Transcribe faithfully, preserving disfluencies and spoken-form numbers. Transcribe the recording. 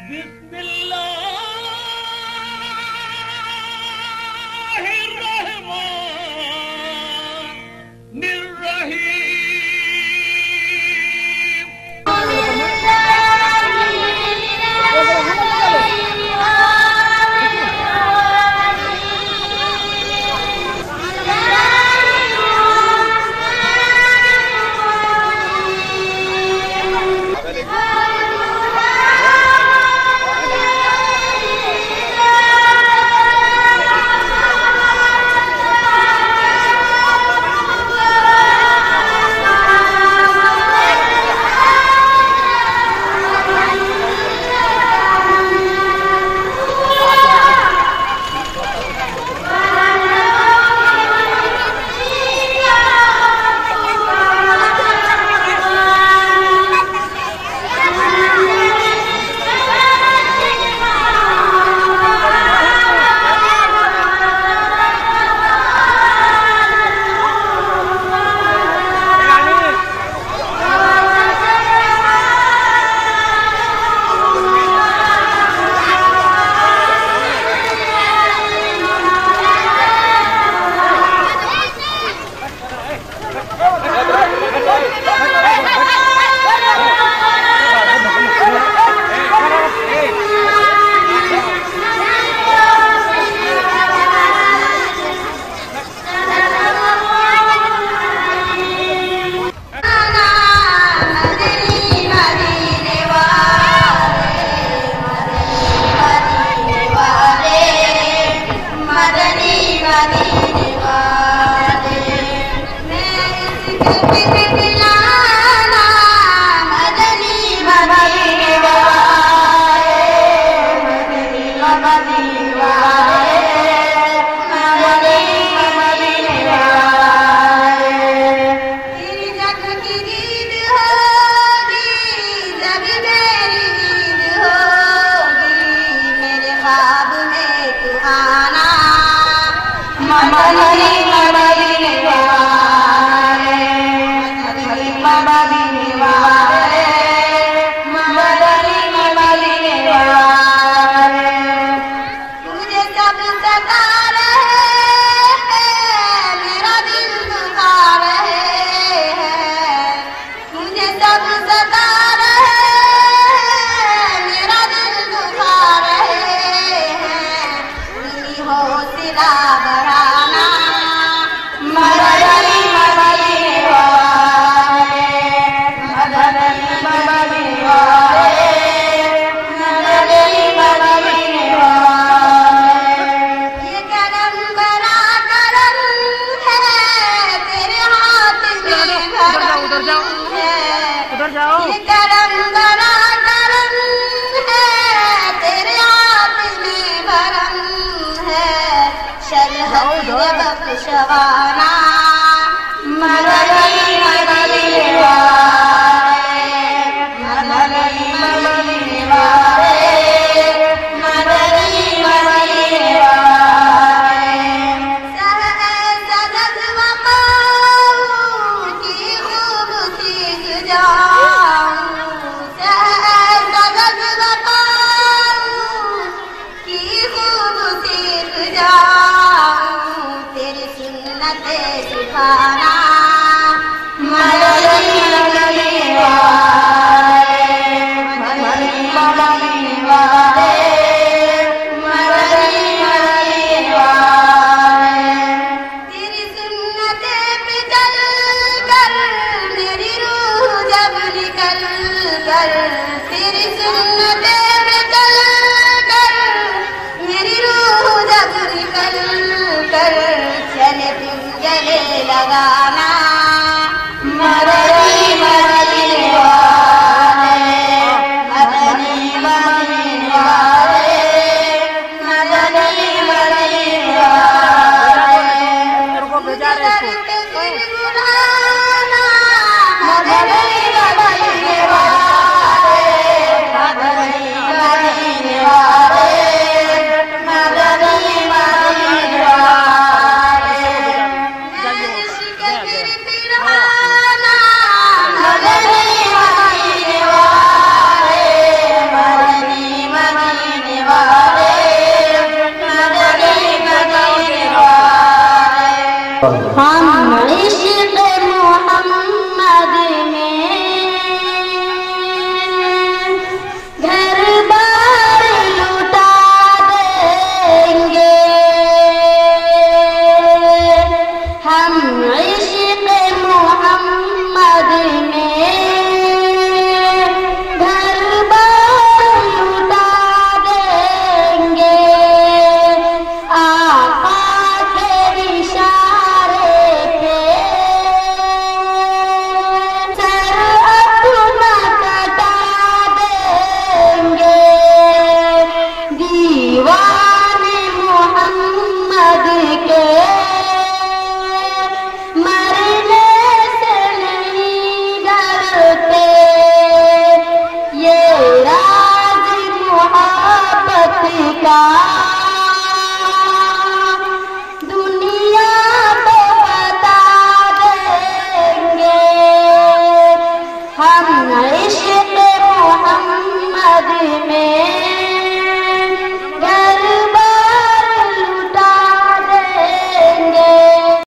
शवाना मदनी मदनी वारे मदनी मदनी वारे मदनी मदनी वारे सजद वक़ाऊं की खूब सीख जाऊं सजद वक़ाऊं की खूब सीख जाऊं सुखाना मदनी मदनी वारे मदनी मदनी वारे मदनी मदनी वारे तेरी सुन्नते पे चल कर मेरी रूह जब निकल कर तेरी सुन्नते पे चल कर मेरी रूह जब निकल कर चले गले लगाना मदनी मदनी वारे मदनी मदनी हम इश्क़ मोहम्मद में घर बार लुटा देंगे। हम इश्क़ मोहम्मद में घर बार लुटा देंगे। आका के इशारे पे सर अपना कटा देंगे। दीवाने मोहम्मद के मरने से नहीं डरते। ये राज मोहब्बत का दुनिया को बता देंगे। हम